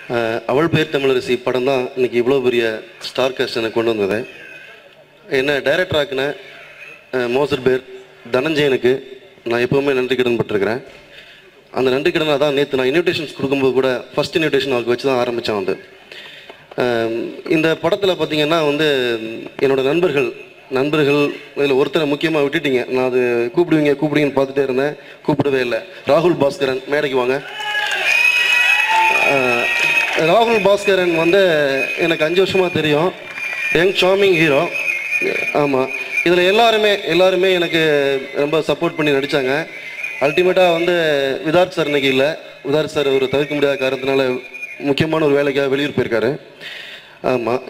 அவள் பேர் தமிழரசி படம் தான் இன்றைக்கி இவ்வளோ பெரிய ஸ்டார் காஸ்ட் எனக்கு கொண்டு வந்தது. என்ன டைரக்டர் ஆக்குன மோசர் பேர் தனஞ்சயனுக்கு நான் எப்போவுமே நன்றி கடன் பட்டிருக்கிறேன். அந்த நன்றி கடனை தான் நேற்று நான் இன்விடேஷன்ஸ் கொடுக்கும்போது கூட ஃபஸ்ட் இன்விடேஷன் அவருக்கு வச்சு தான் ஆரம்பித்தேன். வந்து இந்த படத்தில் பார்த்திங்கன்னா வந்து என்னோடய நண்பர்கள் இதில் ஒருத்தரை முக்கியமாக விட்டுட்டீங்க. நான் அது கூப்பிடுவீங்கன்னு பார்த்துட்டே இருந்தேன், கூப்பிடவே இல்லை. ராகுல் பாஸ்கரன் மேடைக்கு வாங்க. ராகுல் பாஸ்கரன் வந்து எனக்கு 5 வருஷமாக தெரியும். Young charming hero. ஆமாம், இதில் எல்லாருமே எனக்கு ரொம்ப சப்போர்ட் பண்ணி நடித்தாங்க. அல்டிமேட்டாக வந்து விதார்த் சார் இன்னைக்கு இல்லை. விதார்த் சார் ஒரு தவிர்க்க முடியாத காரணத்தினால முக்கியமான ஒரு வேலைக்காக வெளியூர் போயிருக்காரு. ஆமாம்,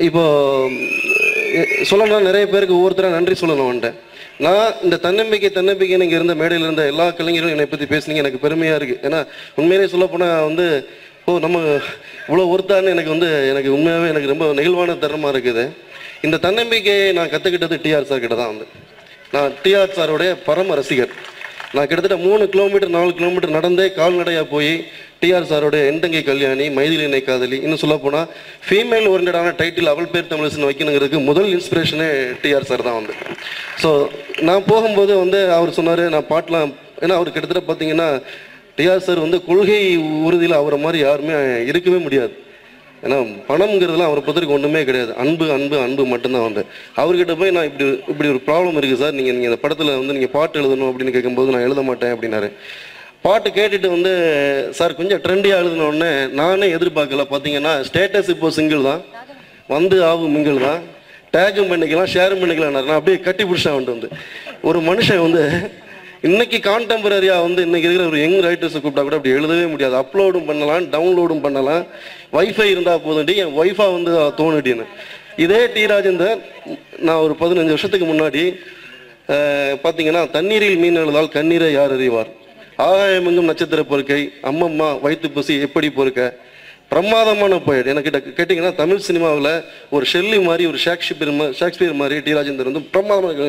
இப்போது சொல்லணும்னா நிறைய பேருக்கு ஒவ்வொருத்தராக நன்றி சொல்லணும் வந்துட்டேன். நான் இந்த தன்னம்பிக்கை நீங்கள் இருந்த மேடையில் இருந்த எல்லா கலைஞர்களும் என்னை பற்றி பேசுனீங்க, எனக்கு பெருமையாக இருக்குது. ஏன்னா உண்மையிலே சொல்லப்போனால் வந்து நம்ம இவ்வளோ ஒருத்தான்னு எனக்கு உண்மையாகவே எனக்கு ரொம்ப நெகிழ்வான தருணமாக இருக்குது. இந்த தன்னம்பிக்கையை நான் கற்றுக்கிட்டது டிஆர் சார் கிட்ட தான். நான் டிஆர் சாரோடைய பரம ரசிகர். நான் கிட்டத்தட்ட 3 கிலோமீட்டர் 4 கிலோமீட்டர் நடந்தே கால்நடையாக போய் டிஆர் சாரோடைய எண்டங்கை கல்யாணி, மைதிலினை காதலி, இன்னும் சொல்ல போனால் ஃபீமேல் ஓரியன்டான டைட்டில் அவள் பேர் தமிழரசன் வைக்கணுங்கிறதுக்கு முதல் இன்ஸ்பிரேஷனே டிஆர் சார் தான். ஸோ நான் போகும்போது அவர் சொன்னார் நான் பாட்டெலாம், ஏன்னா அவர் கிட்டத்தட்ட பார்த்தீங்கன்னா டிஆர் சார் கொள்கை உறுதியில் அவரை மாதிரி யாருமே இருக்கவே முடியாது. ஏன்னா பணம்ங்கிறதுலாம் அவரை பொறுத்தவரைக்கும் ஒன்றுமே கிடையாது. அன்பு மட்டும்தான். அவர்கிட்ட போய் நான் இப்படி ஒரு ப்ராப்ளம் இருக்குது சார், நீங்கள் இந்த படத்தில் நீங்கள் பாட்டு எழுதணும் அப்படின்னு கேட்கும்போது நான் எழுத மாட்டேன் அப்படின்னாரு. பாட்டு கேட்டுட்டு சார் கொஞ்சம் ட்ரெண்டியாக எழுதினோடனே நானே எதிர்பார்க்கல. பார்த்தீங்கன்னா ஸ்டேட்டஸ் இப்போ சிங்கிள் தான், ஆகும் மிங்கிள் தான், டேகும் பண்ணிக்கலாம், ஷேரும் பண்ணிக்கலாம். நான் அப்படியே கட்டி பிடிச்சேன். ஒரு மனுஷன் இன்னைக்கு கான்டெம்பரரியாக இன்னைக்கு இருக்கிற ஒரு யங் ரைட்டர்ஸை கூப்பிட்டா கூட அப்படி எழுதவே முடியாது. அப்லோடும் பண்ணலாம், டவுன்லோடும் பண்ணலாம், வைஃபை இருந்தால் போதும்டி, என் ஒய்ஃபாக தோணுடின்னு. இதே டி.ராஜேந்தர் நான் ஒரு 15 வருஷத்துக்கு முன்னாடி பார்த்தீங்கன்னா தண்ணீரில் மீன் எழுதால் கண்ணீரை யார் அறிவார், ஆகாயமெங்கும் நட்சத்திர பொறுக்கை, அம்மம்மா வயிற்று பசி எப்படி பொறுக்க, பிரமாதமான போயிடு. எனக்கு கேட்டிங்கன்னா தமிழ் சினிமாவில் ஒரு ஷெல்லி மாதிரி, ஒரு ஷேக்ஸ்பியர் மாதிரி டி.ராஜேந்தர் பிரமாதமான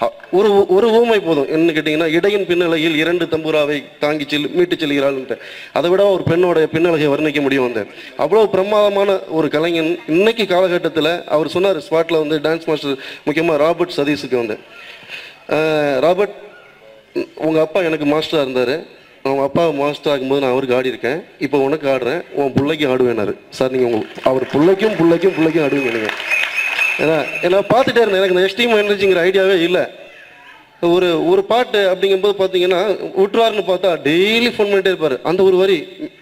ஒரு ஊமை போதும். என்ன கேட்டிங்கன்னா இடையின் பின்னலையில் 2 தம்புராவை தாங்கி மீட்டு செல்கிறாள்ன்ட்டு. அதை விட ஒரு பெண்ணோடைய பின்னலகை வர்ணிக்க முடியும். அவ்வளோ பிரமாதமான ஒரு கலைஞன். இன்னைக்கு காலகட்டத்தில் அவர் சொன்னார் ஸ்பாட்டில் டான்ஸ் மாஸ்டர் முக்கியமாக ராபர்ட் சதீஷுக்கு ராபர்ட் உங்கள் அப்பா எனக்கு மாஸ்டராக இருந்தார், அவங்க அப்பா மாஸ்டர் ஆகும்போது நான் அவருக்கு ஆடி இருக்கேன், இப்போ உனக்கு ஆடுறேன், உன் பிள்ளைக்கு ஆடுவேனாரு. சார் நீங்கள் அவர் பிள்ளைக்கும் ஆடுவீங்க நீங்கள். ஏன்னா பார்த்துட்டே இருந்தேன், எனக்கு இந்த எக்ஸ்ட்ரீம் எனர்ஜிங்கிற ஐடியாவே இல்லை. ஒரு பாட்டு அப்படிங்கும்போது பார்த்தீங்கன்னா விட்டுருவாருன்னு பார்த்தா டெய்லி ஃபோன் பண்ணிட்டே இருப்பார். அந்த ஒரு வரி,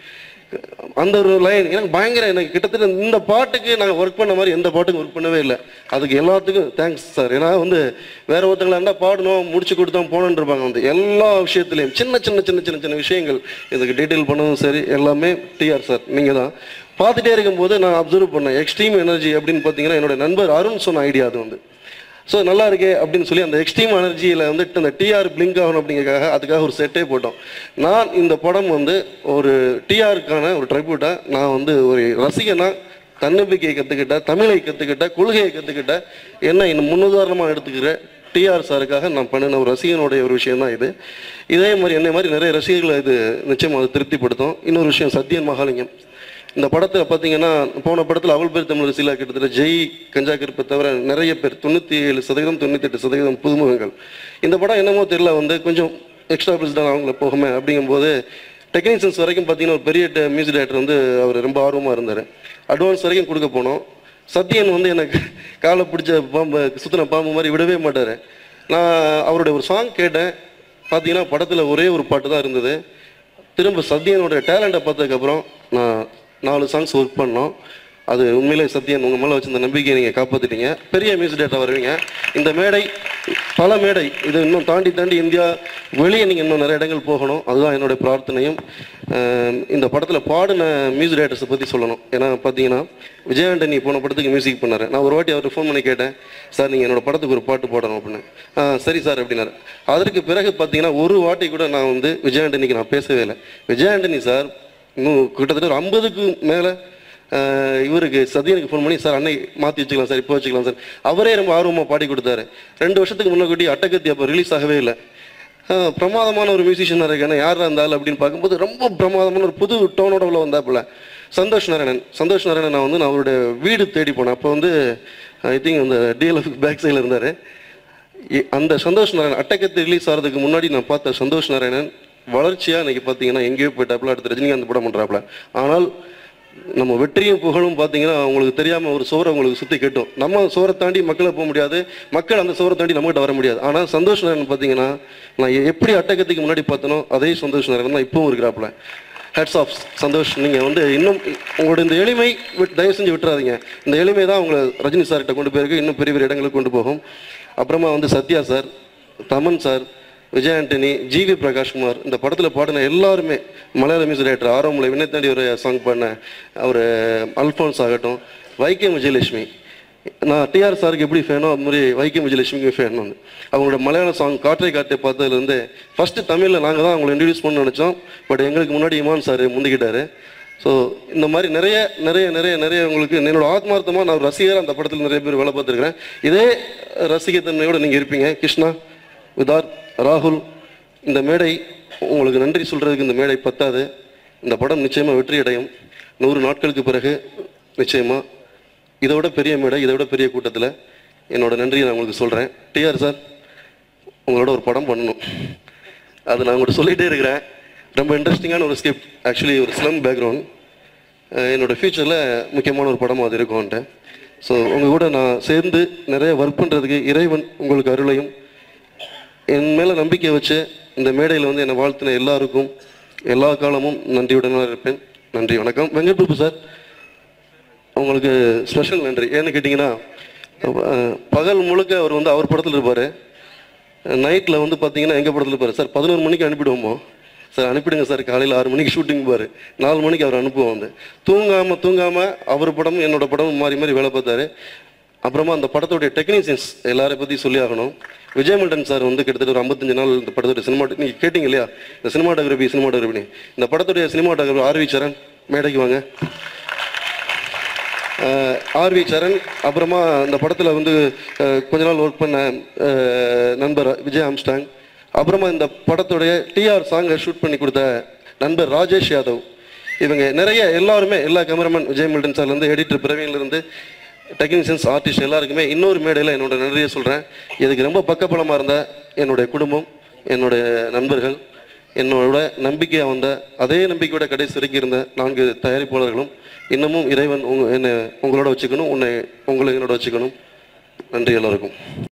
அந்த ஒரு லைன் எனக்கு கிட்டத்தட்ட இந்த பாட்டுக்கு நாங்கள் ஒர்க் பண்ண மாதிரி எந்த பாட்டுக்கும் ஒர்க் பண்ணவே இல்லை. அதுக்கு எல்லாத்துக்கும் தேங்க்ஸ் சார். ஏன்னா வேற ஒருத்தங்களா இருந்தால் பாடணும் முடிச்சு கொடுத்தோம் போகணுன்னு இருப்பாங்க. எல்லா விஷயத்துலையும் சின்ன விஷயங்கள் இதுக்கு டீட்டெயில் பண்ணதும் சரி எல்லாமே டிஆர் சார் நீங்கள் தான். பார்த்துட்டே இருக்கும்போது நான் அப்சர்வ் பண்ணேன் எக்ஸ்ட்ரீம் எனர்ஜி அப்படின்னு பார்த்தீங்கன்னா என்னோட நண்பர் அருண் சொன்ன ஐடியா அது. ஸோ நல்லா இருக்கே அப்படின்னு சொல்லி அந்த எக்ஸ்ட்ரீம் எனர்ஜியில் அந்த டிஆர் பிளிங்க் ஆகணும் அப்படிங்கிறதுக்காக அதுக்காக ஒரு செட்டே போட்டோம். நான் இந்த படம் ஒரு டிஆருக்கான ஒரு ட்ரைபியூட்டாக நான் ஒரு ரசிகனாக தன்னம்பிக்கையை கற்றுக்கிட்டேன், தமிழை கற்றுக்கிட்டேன், கொள்கையை கற்றுக்கிட்டேன். என்ன இன்னும் முன்னுதாரணமாக எடுத்துக்கிற டிஆர் சாருக்காக நான் பண்ணின ஒரு ரசிகனுடைய ஒரு விஷயம் தான் இது. இதே மாதிரி என்னை மாதிரி நிறைய ரசிகர்களை இது நிச்சயமாக அது திருப்திப்படுத்தும். இன்னொரு விஷயம் சத்யன் மகாலிங்கம். இந்த படத்தில் பார்த்தீங்கன்னா போன படத்தில் அவள் பேர் தமிழரசியில் கிட்டத்தட்ட ஜெய் கஞ்சா கருப்பை தவிர நிறைய பேர் 97% 98% புதுமுகங்கள். இந்த படம் என்னமோ தெரியல கொஞ்சம் எக்ஸ்ட்ரா பிரிஸ்டாக அவங்கள போகுமே அப்படிங்கும்போது டெக்னீஷியன்ஸ் வரைக்கும் பார்த்தீங்கன்னா ஒரு பெரிய மியூசிக் டைரக்டர் அவர் ரொம்ப ஆர்வமாக இருந்தார். அட்வான்ஸ் வரைக்கும் கொடுக்க போனோம். சத்யன் எனக்கு காலை பிடிச்ச பாம்பு சுத்தின பாம்பு மாதிரி விடவே மாட்டார். நான் அவருடைய ஒரு சாங் கேட்டேன். பார்த்தீங்கன்னா படத்தில் ஒரே ஒரு பாட்டு தான் இருந்தது. திரும்ப சத்யனுடைய டேலண்ட்டை பார்த்ததுக்கப்புறம் நான் 4 சாங்ஸ் ஒர்க் பண்ணோம். அது உண்மையிலே சத்யன் உங்கள் மேலே வச்சிருந்த நம்பிக்கையை நீங்கள் காப்பாற்றிட்டீங்க. பெரிய மியூசிக் டேரக்டர் வருவீங்க. இந்த மேடை பல மேடை இது இன்னும் தாண்டி இந்தியா வெளியே நீங்கள் இன்னும் நிறைய இடங்கள் போகணும். அதுதான் என்னுடைய பிரார்த்தனையும். இந்த படத்தில் பாடின மியூசிக் டேரக்டர்ஸை பற்றி சொல்லணும். ஏன்னா பார்த்தீங்கன்னா விஜயாண்டனி போன படத்துக்கு மியூசிக் பண்ணார். நான் ஒரு வாட்டி அவருக்கு ஃபோன் பண்ணி கேட்டேன், சார் நீங்கள் என்னோடய படத்துக்கு ஒரு பாட்டு போடணும் அப்படின்னு. சரி சார் அப்படின்னாரு. அதற்கு பிறகு பார்த்தீங்கன்னா ஒரு வாட்டி கூட நான் விஜயாண்டனிக்கு நான் பேசவே இல்லை. விஜயாண்டனி சார் இன்னும் கிட்டத்தட்ட ஒரு 50க்கு மேலே இவருக்கு சத்யனுக்கு ஃபோன் பண்ணி சார் அன்னை மாற்றி வச்சுக்கலாம் சார், இப்போ வச்சுக்கலாம் சார். அவரே ரொம்ப ஆர்வமாக பாடி கொடுத்தாரு. 2 வருஷத்துக்கு முன்னாடி அட்டகத்தி அப்போ ரிலீஸ் ஆகவே இல்லை. பிரமாதமான ஒரு மியூசிஷியனாக இருக்கேன், யாராக இருந்தாலும் அப்படின்னு பார்க்கும்போது ரொம்ப பிரமாதமான ஒரு புது டோனோட உள்ள வந்தாப்புல சந்தோஷ் நாராயணன் நான் அவருடைய வீடு தேடி போனேன். அப்போ ஐ திங்க் அந்த டிஎல்எஃப் பேக் சைடில் இருந்தார். அந்த சந்தோஷ் நாராயணன் அட்டகத்தை ரிலீஸ் ஆகிறதுக்கு முன்னாடி நான் பார்த்த சந்தோஷ் நாராயணன் வளர்ச்சியாக இன்றைக்கி பார்த்தீங்கன்னா எங்கேயோ போயிட்டாப்புல, அடுத்த ரஜினிகாந்த் படம் பண்ணுறாப்புல. ஆனால் நம்ம வெற்றியும் புகழும் பார்த்தீங்கன்னா அவங்களுக்கு தெரியாமல் ஒரு சோரை உங்களுக்கு சுற்றி கட்டும். நம்ம சோரை தாண்டி மக்களை போக முடியாது, மக்கள் அந்த சோரை தாண்டி நம்மகிட்ட வர முடியாது. ஆனால் சந்தோஷ் நாராயணன் பார்த்தீங்கன்னா நான் எப்படி அட்டகத்துக்கு முன்னாடி பார்த்தனோ அதே சந்தோஷ் நாராயணன் தான் இப்பவும் இருக்கிறாப்புல. Hats off Santhosh. நீங்கள் இன்னும் உங்களோட இந்த எளிமை தயவு செஞ்சு விட்டுறாதீங்க. இந்த எளிமை தான் உங்களை ரஜினி சார்கிட்ட கொண்டு போயிருக்கு, இன்னும் பெரிய பெரிய இடங்களுக்கு கொண்டு போகும். அப்புறமா Sathya sir, Thaman sir, Vijay Antony, GV Prakashkumar, இந்த படத்தில் பாடின எல்லாருமே, மலையாள மியூசிக் டைரக்டர் ஆரோமில் விண்ணை தாண்டி ஒரு சாங் பாடின அவர் அல்ஃபோன்ஸ் ஆகட்டும், வைக்கம் விஜயலட்சுமி. நான் டிஆர் சாருக்கு எப்படி ஃபேனோ அது மாதிரி வைக்கம் விஜயலட்சுமிக்கு ஃபேன். அவங்களோட மலையாள சாங் காற்றை காற்றை பார்த்ததுலேருந்து ஃபஸ்ட்டு தமிழில் நாங்கள் தான் அவங்களை இன்ட்ரடியூஸ் பண்ண நினச்சோம். பட் எங்களுக்கு முன்னாடி இமான் சார் முந்திக்கிட்டார். ஸோ இந்த மாதிரி நிறைய நிறைய நிறைய நிறைய உங்களுக்கு என்னோட ஆத்மார்த்தமாக நான் ரசிகர் அந்த படத்தில் நிறைய பேர் வேலை பார்த்துருக்கிறேன். இதே ரசிகத்தன்மையோடு நீங்கள் இருப்பீங்க. கிருஷ்ணா, விதார்த், ராகுல், இந்த மேடை உங்களுக்கு நன்றி சொல்கிறதுக்கு இந்த மேடை பத்தாது. இந்த படம் நிச்சயமாக வெற்றி அடையும். 100 நாட்களுக்கு பிறகு நிச்சயமாக இதை விட பெரிய மேடை, இதை விட பெரிய கூட்டத்தில் என்னோட நன்றியை நான் உங்களுக்கு சொல்கிறேன். டிஆர் சார், உங்களோட ஒரு படம் பண்ணணும், அது நான் உங்கள்கிட்ட சொல்லிகிட்டே இருக்கிறேன். ரொம்ப இன்ட்ரெஸ்டிங்கான ஒரு ஸ்கிரிப்ட், ஆக்சுவலி ஒரு ஸ்லம் பேக்ரவுண்ட். என்னோடய ஃப்யூச்சரில் முக்கியமான ஒரு படமும் அது இருக்கும்ன்ட்டு. ஸோ உங்கள் கூட நான் சேர்ந்து நிறைய ஒர்க் பண்ணுறதுக்கு இறைவன் உங்களுக்கு அருளையும் என் மேலே நம்பிக்கை வச்சு இந்த மேடையில் என்னை வாழ்த்தின எல்லாருக்கும் எல்லா காலமும் நன்றியுடன் இருப்பேன். நன்றி, வணக்கம். வெங்கட் பிரபு சார், உங்களுக்கு ஸ்பெஷல் நன்றி. ஏன்னு கேட்டிங்கன்னா பகல் முழுக்க அவர் அவர் படத்தில் இருப்பார், நைட்டில் பார்த்தீங்கன்னா எங்கள் படத்தில் இருப்பார். சார் 11 மணிக்கு அனுப்பிடுவோமோ சார், அனுப்பிடுங்க சார், காலையில் 6 மணிக்கு ஷூட்டிங் பாரு, 4 மணிக்கு அவர் அனுப்புவோம். தூங்காமல் அவர் படமும் என்னோடய படமும் மாறி மாறி வேலை பார்த்தாரு. அப்புறமா அந்த படத்துடைய டெக்னீஷியன்ஸ் எல்லாரை பற்றி சொல்லி ஆகணும். விஜய் மில்டன் சார் கிட்டத்தட்ட ஒரு 55 நாள் இந்த படத்துடைய நீங்கள் கேட்டிங்க இல்லையா, இந்த சினிமாட்டோகிராஃபி இந்த படத்துடைய சினிமாட்டோகிராஃபி ஆர்வி சரண், மேடைக்கு வாங்க. ஆர்வி சரண், அப்புறமா இந்த படத்தில் கொஞ்ச நாள் ஒர்க் பண்ண நண்பர் விஜய் ஆம்ஸ்டாங், அப்புறமா இந்த படத்துடைய டிஆர் சாங்கை ஷூட் பண்ணி கொடுத்த நண்பர் ராஜேஷ் யாதவ், இவங்க நிறைய எல்லாருமே, எல்லா கேமராமேன் விஜய் மில்டன் சார்லேருந்து எடிட்டர் பிரவீன்லேருந்து டெக்னீஷியன்ஸ் ஆர்டிஸ்ட் எல்லாருக்குமே இன்னொரு மேடையில் என்னோட நன்றியை சொல்கிறேன். இதுக்கு ரொம்ப பக்கபலமாக இருந்த என்னுடைய குடும்பம், என்னுடைய நண்பர்கள், என்னோட நம்பிக்கையாக வந்த அதே நம்பிக்கையோட கடைசி வரைக்கும் இருந்த 4 தயாரிப்பாளர்களும் இன்னமும் இறைவன் என்னை உங்களோட வச்சுக்கணும், உங்களை என்னோட வச்சுக்கணும். நன்றி எல்லாருக்கும்.